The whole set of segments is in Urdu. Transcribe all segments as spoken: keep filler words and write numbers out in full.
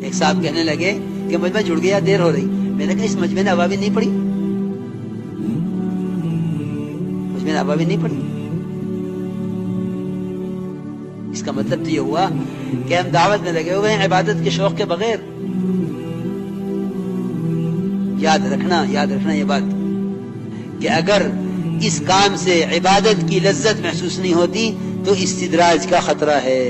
ایک صاحب کہنے لگے کہ مجمع جڑ گیا، دیر ہو رہی. میں نے کہا اس مجمع نے ابابین نہیں پڑھی، مجمع نے ابابین نہیں پڑھی. اس کا مطلب تو یہ ہوا کہ ہم دعوت میں لگے ہوئے ہیں عبادت کے شوق کے بغیر. یاد رکھنا یاد رکھنا یہ بات کہ اگر اس کام سے عبادت کی لذت محسوس نہیں ہوتی تو استدراج کا خطرہ ہے.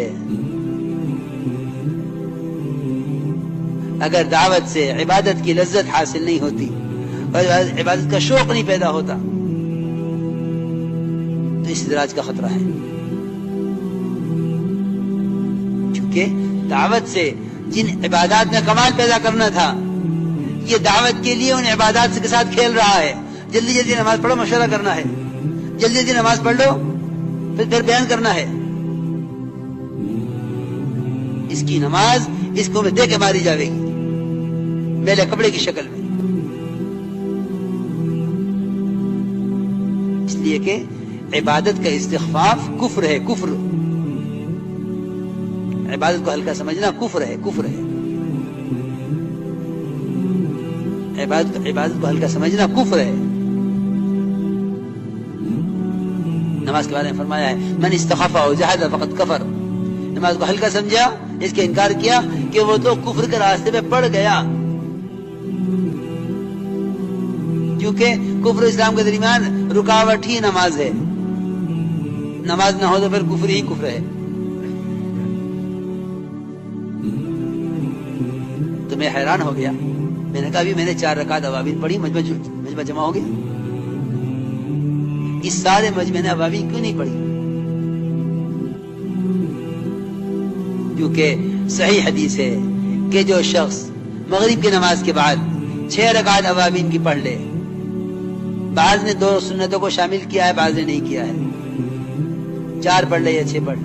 اگر دعوت سے عبادت کی لذت حاصل نہیں ہوتی اور عبادت کا شوق نہیں پیدا ہوتا تو استدراج کا خطرہ ہے. چونکہ دعوت سے جن عبادات میں کمال پیدا کرنا تھا، یہ دعوت کے لیے ان عبادات کے ساتھ کھیل رہا ہے. جلدی جلدی نماز پڑھو، مشورہ کرنا ہے، جلدی جلدی نماز پڑھ لو، پھر پھر بیان کرنا ہے. اس کی نماز اس کو میں دے کے ماری جاوے گی میلے کپڑے کی شکل میں. اس لیے کہ عبادت کا استخفاف کفر ہے. کفر عبادت کو ہلکا سمجھنا کفر ہے. کفر ہے عبادت عبادت کو ہلکا سمجھنا کفر ہے. نماز کے بارے میں فرمایا ہے من استخف او جہد فقد کفر. نماز کو ہلکا سمجھا، اس کے انکار کیا کہ وہ تو کفر کے راستے میں پڑ گیا. کیونکہ کفر اسلام کے درمیان رکاوٹ ہی نماز ہے. نماز نہ ہو تو پھر کفر ہی کفر ہے. تو میں حیران ہو گیا. میں نے کہا ابھی میں نے چار رکعت ابابین پڑھی، مجمع مجمع جمع ہو گیا. اس سارے مجمع نے ابابین کیوں نہیں پڑھی؟ کیونکہ صحیح حدیث ہے کہ جو شخص مغرب کی نماز کے بعد چھ رکعت ابابین کی پڑھ لے، بعض نے دو سنتوں کو شامل کیا ہے، بعض نے نہیں کیا ہے، چار پڑھ لے یا چھ پڑھ لے،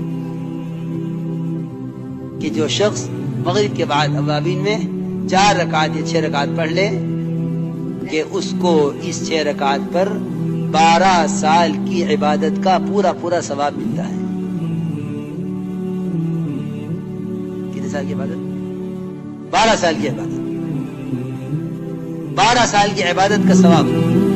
کہ جو شخص مغرب کے بعد ابابین میں چار رکعت یا چھ رکعت پڑھ لے کہ اس کو اس چھ رکعت پر بارہ سال کی عبادت کا پورا پورا ثواب ملتا ہے. کتنے سال کی عبادت؟ بارہ سال کی عبادت. بارہ سال کی عبادت کا ثواب.